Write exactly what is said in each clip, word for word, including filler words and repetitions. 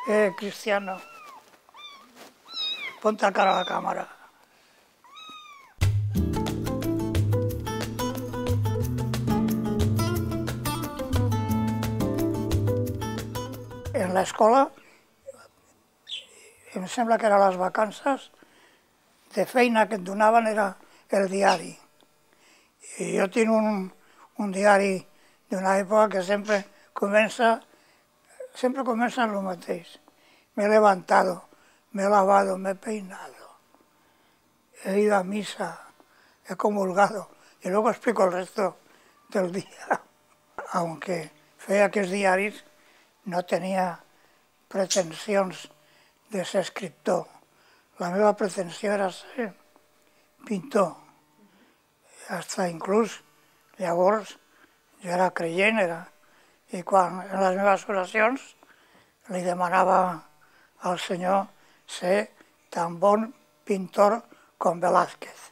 Eh, Cristiano, ponte a cara a la cámara. En l'escola, em sembla que eren les vacances, de feina que et donaven era el diari. I jo tinc un, un diari d'una època que sempre comença, sempre comença en lo mateix. Me he levantado, me he lavado, me he peinado, he ido a misa, he comulgado, y luego explico el resto del día. Aunque feia aquests diaris, no tenia pretensions de ser escriptor. La meva pretensió era ser pintor. Hasta inclús llavors jo era creient, era, i quan en les meves oracions li demanava al Senyor ser tan bon pintor com Velázquez.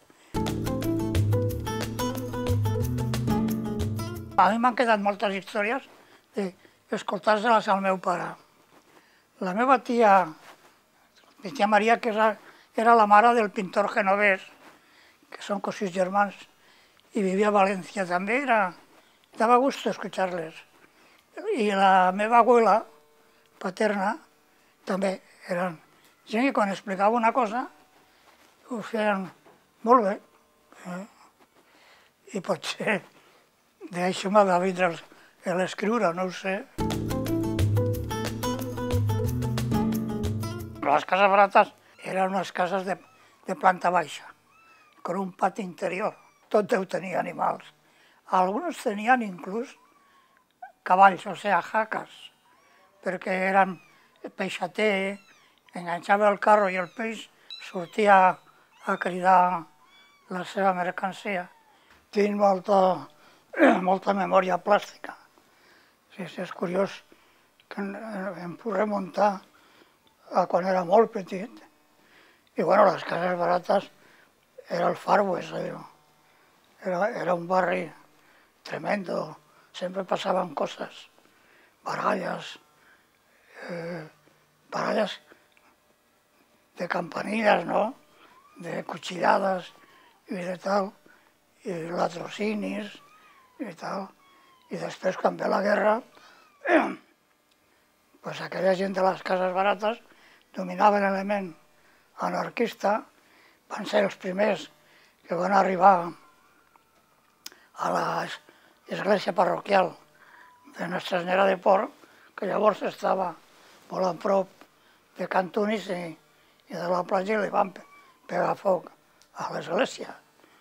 A mi m'han quedat moltes històries d'escoltar-se-les al meu pare. La meva tia, mi tia Maria, que era, era la mare del pintor genovès, que són cosins germans, i vivia a València també, era, dava gust escuchar-les. I la meva abuela paterna també eren gent que quan explicava una cosa ho feien molt bé. Eh? I potser d'això m'ha de vindre l'escriure, no ho sé. Les cases barates eren unes cases de, de planta baixa, con un pati interior. Tot deu tenir animals. Alguns tenien inclús cavalls, o sigui, jaques, perquè eren peixater, enganxava el carro i el peix sortia a cridar la seva mercancia. Tinc molta, molta memòria plàstica. Sí, sí, és curiós que em puc remuntar a quan era molt petit. I bueno, les cases barates era el Far West, era, era un barri tremendo, sempre passaven coses, baralles, eh, baralles de campanilles, no? De cuchillades i de tal, i latrocinis i tal. I després, quan ve la guerra, pues aquella gent de les cases barates dominava l'element anarquista, van ser els primers que van arribar a l'església parroquial de Nostra Senyora de Port, que llavors estava molt a prop de Cantunis i, i de la platja, i li van pegar foc a l'església.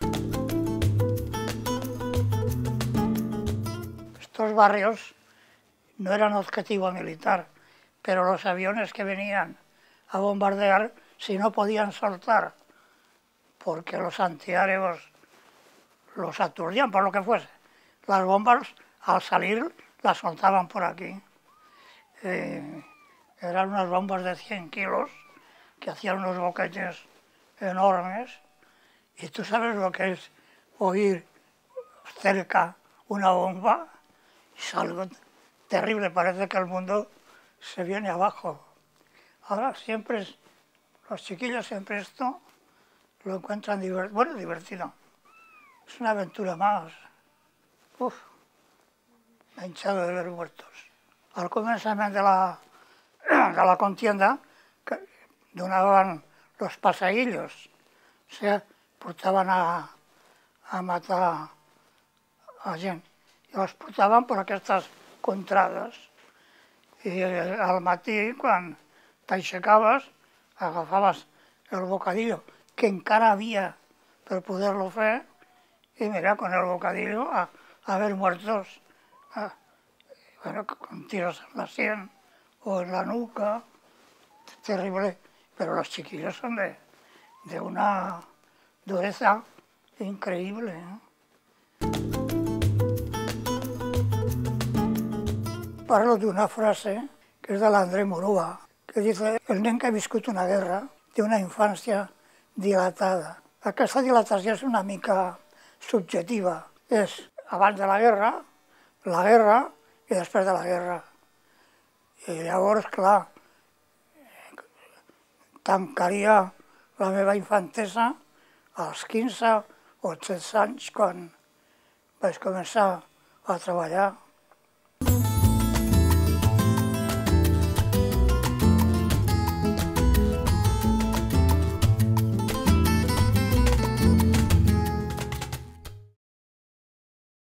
Estos barrios no eran objetivo militar, pero los aviones que venían a bombardear, si no podían soltar, porque los antiaéreos los aturdían por lo que fuese, las bombas al salir las soltaban por aquí. Eh, eran unas bombas de cien kilos que hacían unos boquetes enormes, y tú sabes lo que es oír cerca una bomba, es algo terrible, parece que el mundo se viene abajo. Ahora siempre, es, los chiquillos siempre esto lo encuentran divertido, bueno, divertido. Es una aventura más. Uf, me he hinchado de ver muertos. Al començament de la, de la contienda donaven los paseillos, o sigui, portaven a, a matar a gent. I els portaven per aquestes contrades. I al matí, quan t'aixecaves, agafaves el bocadillo, que encara havia per poder-lo fer, y mira, con el bocadillo a, a ver muertos, a, bueno, con tiros en la sien o en la nuca, terrible. Pero los chiquillos son de, de una dureza increíble, ¿eh? Parlo d'una frase que és de l'André Morua, que dice: el nen que ha viscut una guerra té una infància dilatada. Aquesta dilatació és una mica subjetiva. És abans de la guerra, la guerra i després de la guerra. I llavors, clar, tancaria la meva infantesa als quinze o tretze anys, quan vaig començar a treballar